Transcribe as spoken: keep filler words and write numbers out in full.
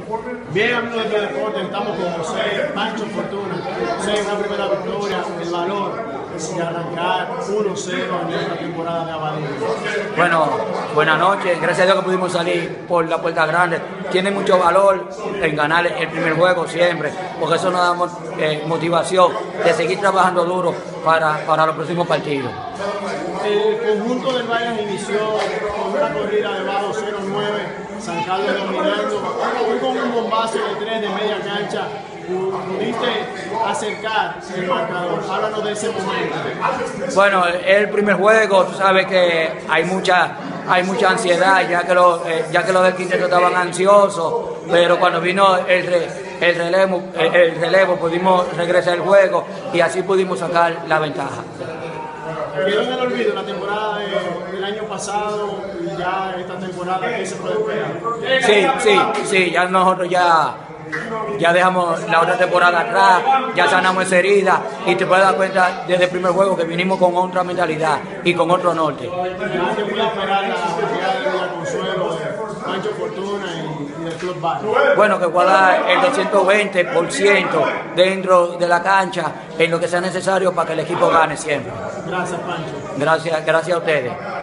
Bien, amigos de Teledeporte, estamos con José Pancho Fortuna. José, una primera victoria, el valor de arrancar uno cero en esta temporada de Abadía. Bueno, buenas noches, gracias a Dios que pudimos salir por la puerta grande. Tiene mucho valor en ganar el primer juego siempre, porque eso nos da eh, motivación de seguir trabajando duro para, para los próximos partidos. El conjunto del Valle inició con una corrida de bajo cero nueve, San Carlos dominando, hoy con un bombazo de tres de media cancha. Pudiste acercar el marcador. Háblanos de ese momento. Bueno, el primer juego, tú sabes que hay mucha, hay mucha ansiedad, ya que los, eh, ya que los del quinteto estaban ansiosos, pero cuando vino el, re, el, relevo, el, el relevo pudimos regresar el juego y así pudimos sacar la ventaja. Quedó en el olvido la temporada de, del año pasado y ya esta temporada, ¿qué se puede esperar? Sí, sí, sí, ya nosotros ya, ya dejamos la otra temporada atrás, ya sanamos esa herida y te puedes dar cuenta desde el primer juego que vinimos con otra mentalidad y con otro norte. Ya se puede esperar la llegada de Villa Consuelo, de Pancho Fortuna y, y del Club Valle. Bueno, que guarda el doscientos veinte por ciento dentro de la cancha en lo que sea necesario para que el equipo gane siempre. Gracias, Pancho. Gracias, gracias a ustedes.